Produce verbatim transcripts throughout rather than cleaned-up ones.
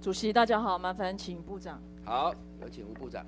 主席，大家好，麻烦请部长。 好，有请吴部长。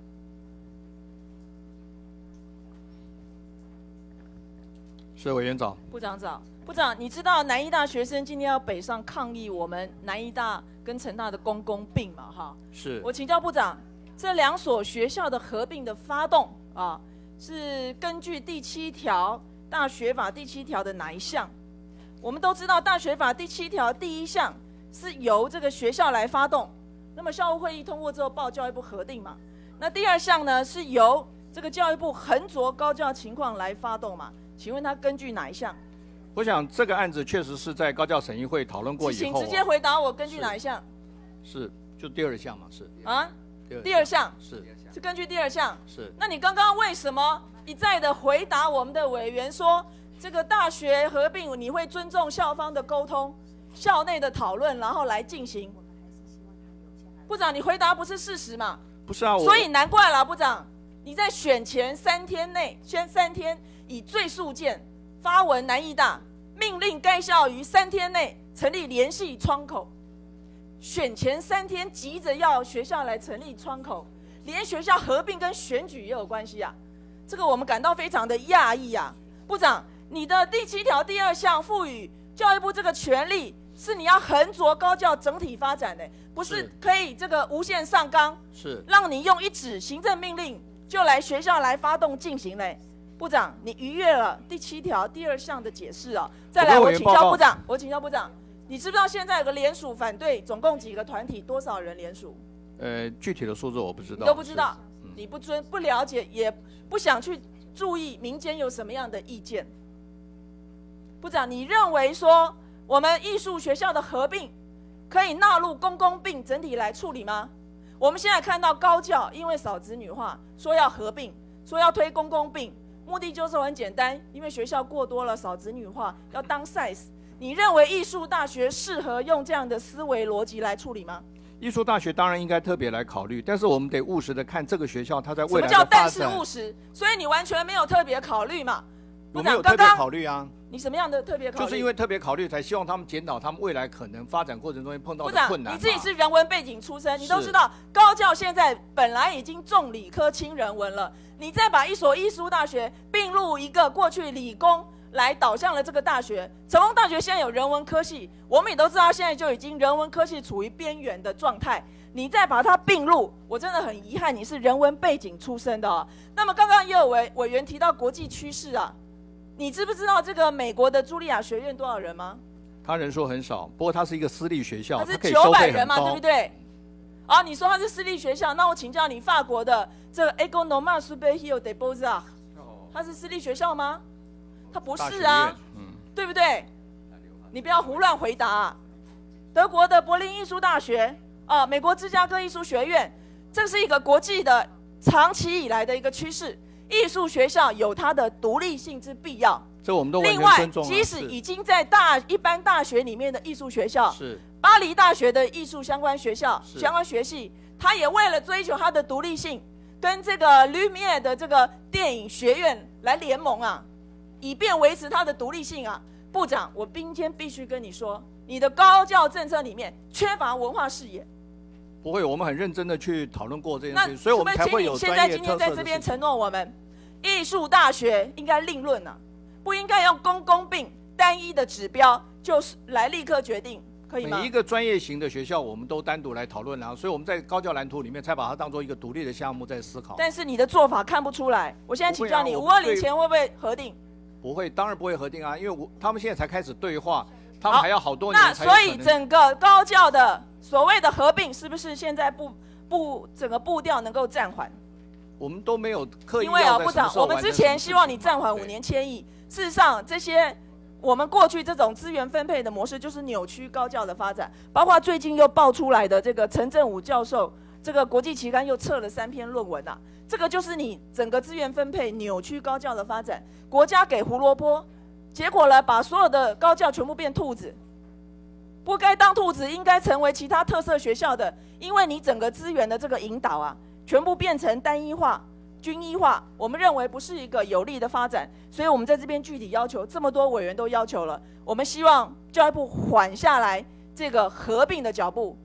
是委员长。 部长早。部长，你知道南医大学生今天要北上抗议我们南医大跟成大的公公并嘛？哈， 是。 我请教部长，这两所学校的合并的发动啊，是根据第七条大学法第七条的哪一项？我们都知道大学法第七条第一项是由这个学校来发动，那么校务会议通过之后报教育部核定嘛？那第二项呢是由这个教育部衡酌高教情况来发动嘛？请问他根据哪一项？ 我想这个案子确实是在高教审议会讨论过以后、啊， 请直接回答我，根据哪一项？ 是，就第二项嘛，是啊，第二项是是根据第二项是。 那你刚刚为什么一再的回答我们的委员说，这个大学合并你会尊重校方的沟通、校内的讨论，然后来进行？部长，你回答不是事实嘛？ 不是啊， 所以难怪了，部长，你在选前三天内，先三天以最速件发文南医大，命令该校于三天内成立联系窗口。选前三天急着要学校来成立窗口，连学校合并跟选举也有关系啊，这个我们感到非常的讶异啊。部长，你的第七条第二项赋予教育部这个权利，是你要衡酌高教整体发展的，不是可以这个无限上纲， 是让你用一纸行政命令就来学校来发动进行嘞。部长，你逾越了第七条第二项的解释啊。再来，我请教部长，我请教部长，你知不知道现在有个联署反对，总共几个团体，多少人联署？ 呃，具体的数字我不知道。 你都不知道， 嗯、 你不尊不了解，也不想去注意民间有什么样的意见。部长，你认为说我们艺术学校的合并可以纳入公共并整体来处理吗？我们现在看到高教因为少子女化，说要合并，说要推公共并。目的就是很简单，因为学校过多了，少子女化要当 size。你认为艺术大学适合用这样的思维逻辑来处理吗？ 艺术大学当然应该特别来考虑，但是我们得务实的看这个学校它在未来的发展。什么叫但是务实？所以你完全没有特别考虑嘛？ 我没有特别考虑啊。 你什么样的特别考虑？ 就是因为特别考虑，才希望他们检讨他们未来可能发展过程中碰到的困难。 部长，你自己是人文背景出身，你都知道高教现在本来已经重理科轻人文了，你再把一所艺术大学并入一个过去理工来导向了这个大学，成功大学现在有人文科系，我们也都知道现在就已经人文科系处于边缘的状态，你再把它并入，我真的很遗憾你是人文背景出身的、哦。那么刚刚也有委委员提到国际趋势啊。你知不知道这个美国的茱莉亚学院多少人吗？ 他人数很少，不过它是一个私立学校， 它是九百人嘛，对不对？啊，你说它是私立学校，那我请教你，法国的这个 École Normale Supérieure des Beaux-Arts， 它是私立学校吗？它不是啊，嗯、对不对？你不要胡乱回答、啊。德国的柏林艺术大学啊，美国芝加哥艺术学院，这是一个国际的长期以来的一个趋势。艺术学校有它的独立性之必要， 这我们都完全尊重、啊。 另外，即使已经在大一般大学里面的艺术学校， 是巴黎大学的艺术相关学校、相关学系，它也为了追求它的独立性，跟这个 Lumière 的这个电影学院来联盟啊，以便维持它的独立性啊。部长，我今天必须跟你说，你的高教政策里面缺乏文化视野。 不会，我们很认真的去讨论过这件事情，所以我们才会有专业特色的。 现在今天在这边承诺我们，艺术大学应该另论啊，不应该用公公并单一的指标就是来立刻决定，可以吗？ 每一个专业型的学校，我们都单独来讨论啊，所以我们在高教蓝图里面才把它当做一个独立的项目在思考。 但是你的做法看不出来，我现在请教你，五二零前会不会核定？ 不会，当然不会核定啊，因为我他们现在才开始对话，他们还要好多年才有可能。 那所以整个高教的所谓的合并，是不是现在步步整个步调能够暂缓？ 我们都没有刻意因为啊，部长，我们之前希望你暂缓五年迁移，事实上这些我们过去这种资源分配的模式，就是扭曲高教的发展，包括最近又爆出来的这个陈正武教授，这个国际期刊又撤了三篇论文啊，这个就是你整个资源分配扭曲高教的发展，国家给胡萝卜，结果呢，把所有的高教全部变兔子。不该当兔子，应该成为其他特色学校的，因为你整个资源的这个引导啊，全部变成单一化、均一化，我们认为不是一个有利的发展，所以我们在这边具体要求，这么多委员都要求了，我们希望教育部缓下来这个合并的脚步，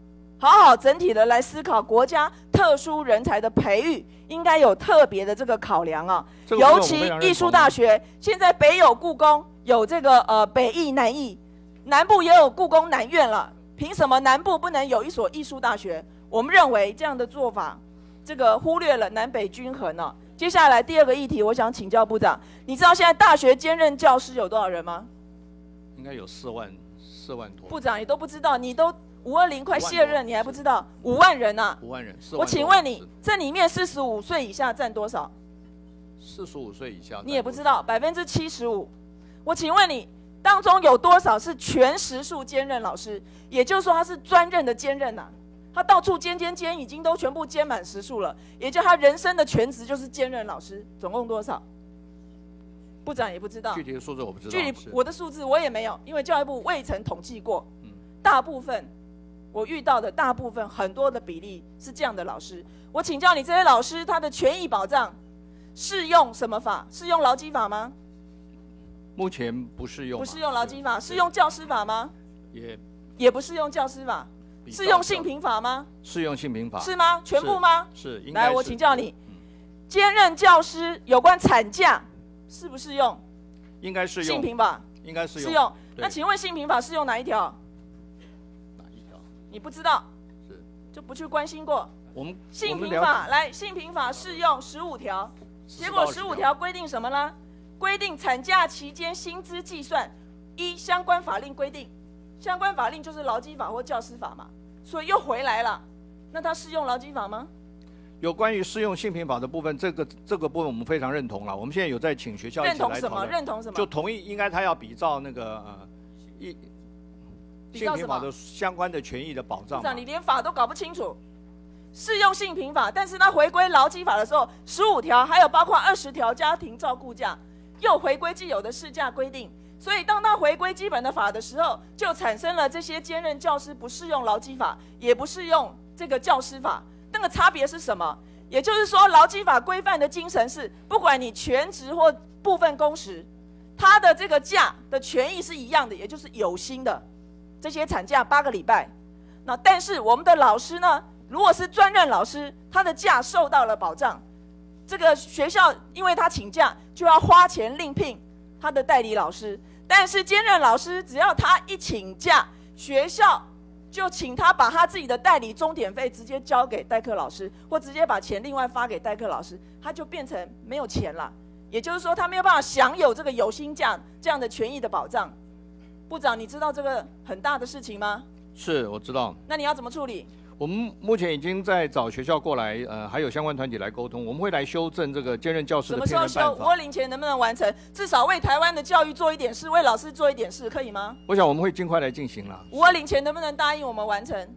好好整体的来思考国家特殊人才的培育，应该有特别的这个考量啊。尤其艺术大学现在北有故宫，有这个呃北艺、南艺，南部也有故宫南院了，凭什么南部不能有一所艺术大学？我们认为这样的做法，这个忽略了南北均衡呢、啊。接下来第二个议题，我想请教部长，你知道现在大学兼任教师有多少人吗？ 应该有四万四万多。 部长你都不知道，你都五二零快卸任，你还不知道？五万人啊！ 五万人。 我请问你，这里面四十五岁以下占多少？ 四十五岁以下， 你也不知道，百分之七十五。我请问你，当中有多少是全时数兼任老师？也就是说，他是专任的兼任呐、啊。他到处兼兼兼，已经都全部兼满时数了，也就他人生的全职就是兼任老师，总共多少？部长也不知道， 具体的数字我不知道。 具体我的数字我也没有，因为教育部未曾统计过。 嗯， 大部分我遇到的大部分很多的比例是这样的老师。我请教你，这些老师他的权益保障适用什么法？适用劳基法吗？ 目前不适用。 不适用劳基法，适用教师法吗？ 也也不适用教师法。适用性平法吗？ 适用性平法是吗？全部吗？ 是。是来，我请教你，嗯、兼任教师有关产假适不适用？ 应该适用。 性平法应该适用。 适用。那请问性平法适用哪一条？ 哪一条？ 你不知道？ 是。 就不去关心过。 我们性平法来，性平法适用十五条，结果十五条规定什么呢？规定产假期间薪资计算依相关法令规定。相关法令就是劳基法或教师法嘛，所以又回来了。那它适用劳基法吗？ 有关于适用性平法的部分，这个这个部分我们非常认同了。我们现在有在请学校一起来讨论。 认同什么？认同什么？ 就同意，应该他要比照那个呃一性平法的相关的权益的保障。 部长，你连法都搞不清楚。适用性平法，但是它回归劳基法的时候，十五条还有包括二十条家庭照顾假，又回归既有的事假规定。所以，当他回归基本的法的时候，就产生了这些兼任教师不适用劳基法，也不适用这个教师法。那个差别是什么？也就是说，劳基法规范的精神是，不管你全职或部分工时，他的这个假的权益是一样的，也就是有薪的这些产假八个礼拜。那但是我们的老师呢，如果是专任老师，他的假受到了保障。这个学校因为他请假，就要花钱另聘他的代理老师。但是兼任老师只要他一请假，学校就请他把他自己的代理钟点费直接交给代课老师，或直接把钱另外发给代课老师，他就变成没有钱了。也就是说，他没有办法享有这个有薪假这样的权益的保障。部长，你知道这个很大的事情吗？ 是，我知道。 那你要怎么处理？ 我们目前已经在找学校过来，呃，还有相关团体来沟通，我们会来修正这个兼任教师的骗人办法。什么时候修？五二零前能不能完成？至少为台湾的教育做一点事，为老师做一点事，可以吗？ 我想我们会尽快来进行啦。 五二零前能不能答应我们完成？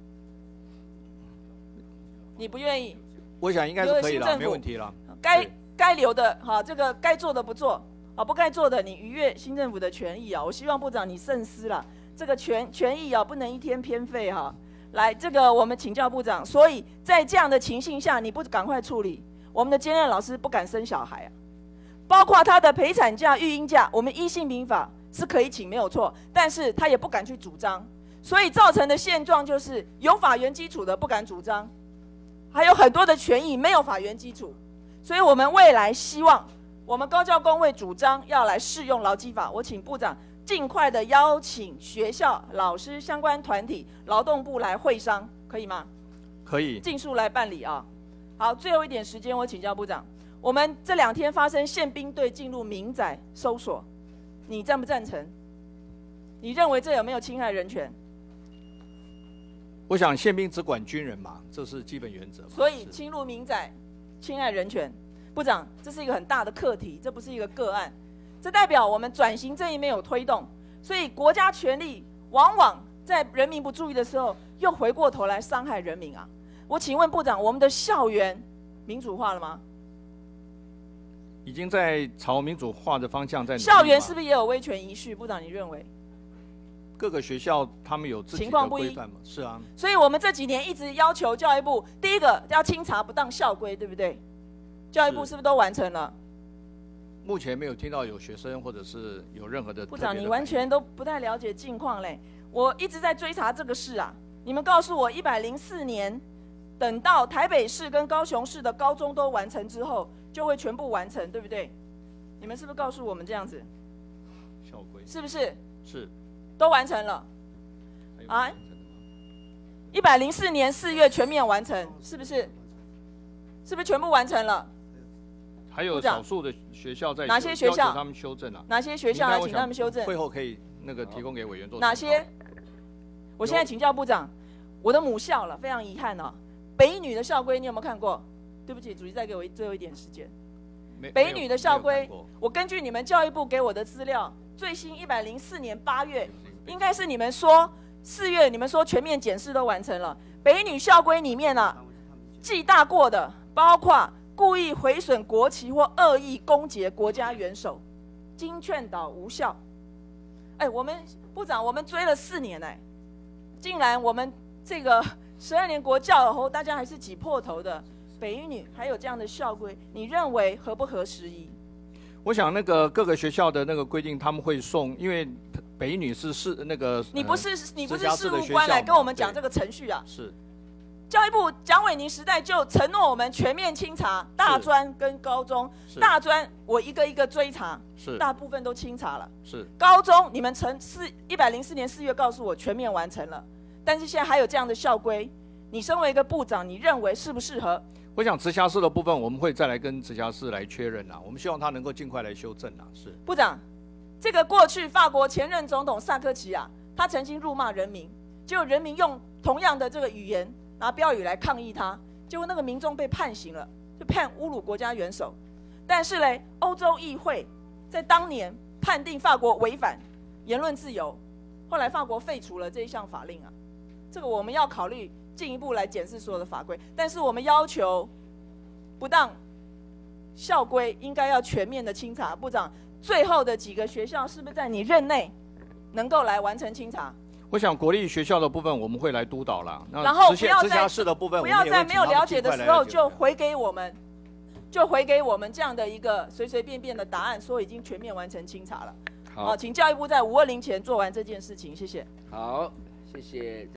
你不愿意？ 我想应该是可以了，没问题了。 该该留的，哈，这个该做的不做，啊，不该做的你逾越新政府的权益啊！我希望部长你慎思了，这个权权益啊，不能一天偏废哈。来，这个我们请教部长，所以在这样的情形下，你不赶快处理，我们的兼任老师不敢生小孩啊，包括他的陪产假、育婴假，我们依性平法是可以请没有错，但是他也不敢去主张，所以造成的现状就是有法源基础的不敢主张，还有很多的权益没有法源基础，所以我们未来希望我们高教工会主张要来适用劳基法，我请部长尽快的邀请学校、老师、相关团体、劳动部来会商，可以吗？ 可以， 尽速来办理啊！好，最后一点时间，我请教部长，我们这两天发生宪兵队进入民宅搜索，你赞不赞成？你认为这有没有侵害人权？ 我想宪兵只管军人嘛，这是基本原则。 所以侵入民宅，侵害人权，部长，这是一个很大的课题，这不是一个个案。这代表我们转型这一面有推动，所以国家权力往往在人民不注意的时候，又回过头来伤害人民啊！我请问部长，我们的校园民主化了吗？ 已经在朝民主化的方向在努力。 校园是不是也有威权遗绪？部长，你认为？ 各个学校他们有自己的规范嘛？是啊。 所以我们这几年一直要求教育部，第一个要清查不当校规，对不对？教育部是不是都完成了？ 目前没有听到有学生或者是有任何的。 部长，你完全都不太了解近况嘞。我一直在追查这个事啊， 你们告诉我，一百零四年等到台北市跟高雄市的高中都完成之后，就会全部完成，对不对？你们是不是告诉我们这样子？ 校规是不是？ 是， 都完成了。啊，一百零四年四月全面完成，是不是？是不是全部完成了？ 还有少数的学校在哪些学校他们修正啊？ 哪些学校来请他们修正？ 会后可以那个提供给委员做。 哪些？我现在请教部长，我的母校了，非常遗憾哦。北女的校规你有没有看过？对不起，主席再给我最后一点时间。北女的校规，我根据你们教育部给我的资料，最新一百零四年八月，应该是你们说四月，你们说全面检视都完成了。北女校规里面啊，记大过的，包括故意毁损国旗或恶意攻击国家元首，经劝导无效。哎，我们部长，我们追了四年哎，竟然我们这个十二年国教后，大家还是挤破头的。北一女还有这样的校规，你认为合不合时宜？ 我想那个各个学校的那个规定，他们会送，因为北一女是是那个你不是、呃、你不是事务官来跟我们讲这个程序啊？ 是。 教育部蒋伟宁时代就承诺我们全面清查大专跟高中，大专我一个一个追查， 是大部分都清查了。 是。 高中你们成四一百零四年四月告诉我全面完成了，但是现在还有这样的校规，你身为一个部长，你认为适不适合？ 我想直辖市的部分，我们会再来跟直辖市来确认啦。我们希望他能够尽快来修正啦。是部长，这个过去法国前任总统萨科齐啊，他曾经辱骂人民，结果人民用同样的这个语言拿标语来抗议他，结果那个民众被判刑了，就判侮辱国家元首。但是嘞，欧洲议会在当年判定法国违反言论自由，后来法国废除了这一项法令啊。这个我们要考虑进一步来检视所有的法规，但是我们要求不当校规应该要全面的清查。部长，最后的几个学校是不是在你任内能够来完成清查？ 我想国立学校的部分我们会来督导啦， 然后不要直辖市的部分不要在没有了解的时候就回给我们，就回给我们这样的一个随随便便的答案，说已经全面完成清查了。好，请教育部在五二零前做完这件事情，谢谢。 好，谢谢。